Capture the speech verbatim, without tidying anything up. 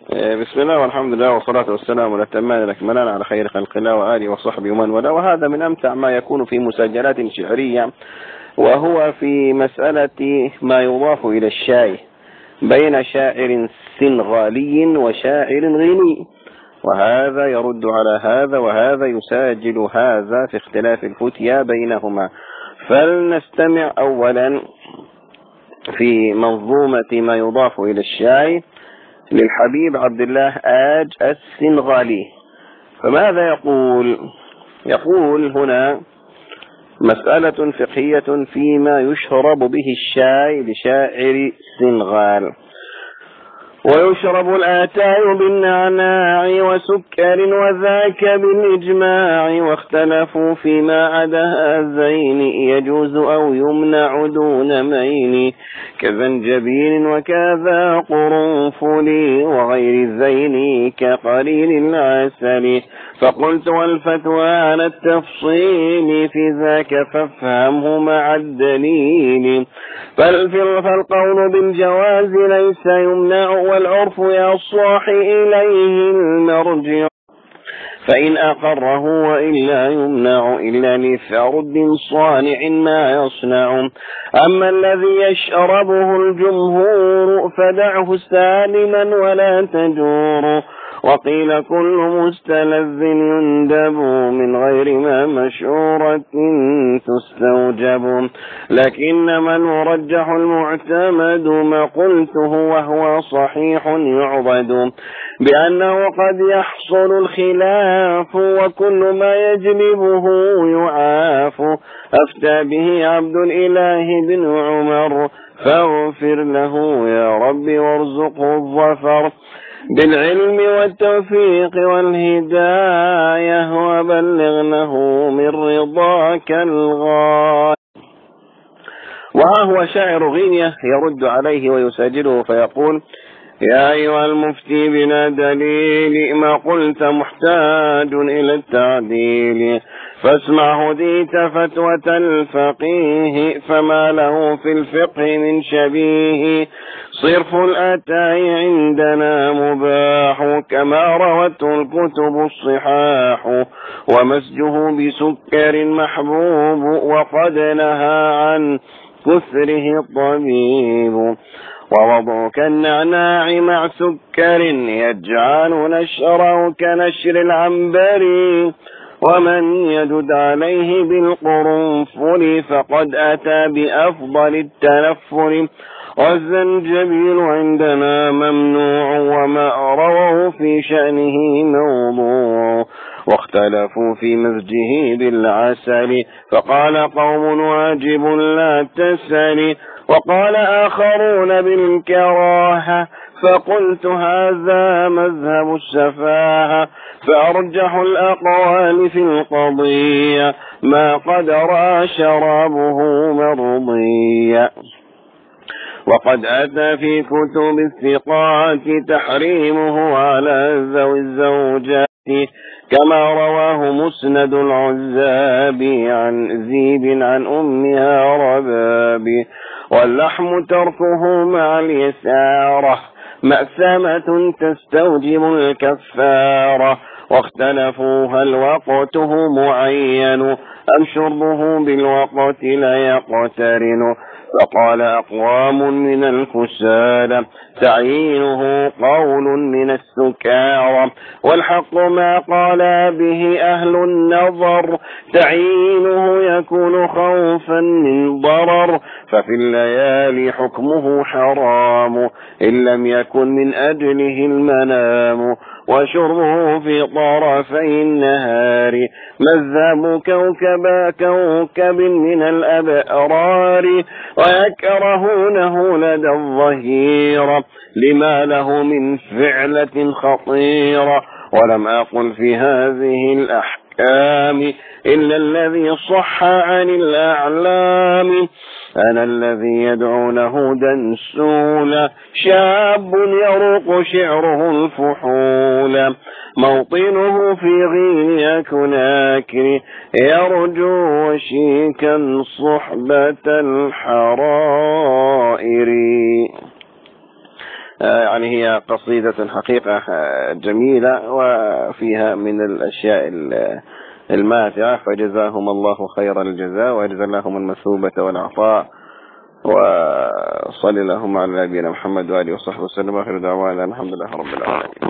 بسم الله والحمد لله والصلاة والسلام والأتمان الأكملان على خير خلق الله وآله وصحبه ومن والاه. وهذا من أمتع ما يكون في مسجلات شعرية، وهو في مسألة ما يضاف إلى الشاي بين شاعر سنغالي وشاعر غني، وهذا يرد على هذا وهذا يساجل هذا في اختلاف الفتيا بينهما. فلنستمع أولا في منظومة ما يضاف إلى الشاي للحبيب عبد الله آج السنغالي. فماذا يقول؟ يقول هنا مسألة فقهية فيما يشرب به الشاي لشاعر السنغال. ويشرب الآتاي بالنعناع وسكر وذاك بالإجماع، واختلفوا فيما عدا هذين يجوز أو يمنع دون مين، كزنجبيل وكذا قرنفل وغير الزين كقليل العسل. فقلت والفتوى على التفصيل في ذاك فافهمه مع الدليل. فالقول بالجواز ليس يمنع، والعرف يا الصاح إليه المرجع، فإن أقره وإلا يمنع إلا لفرد صانع ما يصنع. أما الذي يشربه الجمهور فدعه سالما ولا تجور، وقيل كل مستلذ يندب من غير ما مشورة تستوجب. لكن من يرجح المعتمد ما قلته وهو صحيح يعضد، بأنه قد يحصل الخلاف وكل ما يجلبه يعاف. أفتى به عبد الإله بن عمر فاغفر له يا رب وارزقه الظفر بالعلم والتوفيق والهداية، وبلغنه من رضاك الغاية. وها هو شاعر غينية يرد عليه ويساجله فيقول: يا أيها المفتي بلا دليل ما قلت محتاج إلى التعديل، فاسمع هديت فتوى الفقيه فما له في الفقه من شبيه. صرف الأتاي عندنا مباح كما روته الكتب الصحاح، ومسجه بسكر محبوب وقد نهى عن كثره الطبيب. ووضع كالنعناع مع سكر يجعل نشره كنشر العنبر، ومن يجد عليه بالقرنفل فقد أتى بأفضل التنفر. والزنجبيل عندنا ممنوع وما رواه في شأنه موضوع، واختلفوا في مزجه بالعسل فقال قوم واجب لا تسل، وقال آخرون بالكراهة فقلت هذا مذهب السفاهة. فأرجح الأقوال في القضية ما قد رأى شرابه مرضيا. وقد أتى في كتب الثقات تحريمه على ذوي الزوجات، كما رواه مسند العزاب عن زيد عن أمها رباب. واللحم تركه مع اليسارة مأثمة تستوجب الكفارة. واختلفوا هل وقته معين أم شربه بالوقت لا يقترن، فقال أقوام من الكسالى تعيينه قول من السكارى، والحق ما قال به أهل النظر تعيينه يكون خوفا من ضرر. ففي الليالي حكمه حرام إن لم يكن من أجله المنام، وشربه في طرفي النهار مذهب كوكب كوكب من الأبرار، ويكرهونه لدى الظهيرة لما له من فعلة خطيرة. ولم أقل في هذه الأحكام إلا الذي صح عن الأعلام. أنا الذي يدعونه دنسولا شاب يروق شعره الفحول، موطنه في غينيا كناكري يرجو وشيكا صحبة الحرائر. يعني هي قصيدة حقيقة جميلة وفيها من الأشياء الماتعة، فجزاهم الله خير الجزاء وأجزى لهم المثوبة والعطاء. وصلى اللهم على نبينا محمد وآله وصحبه وسلم، آخر دعوانا الحمد لله رب العالمين.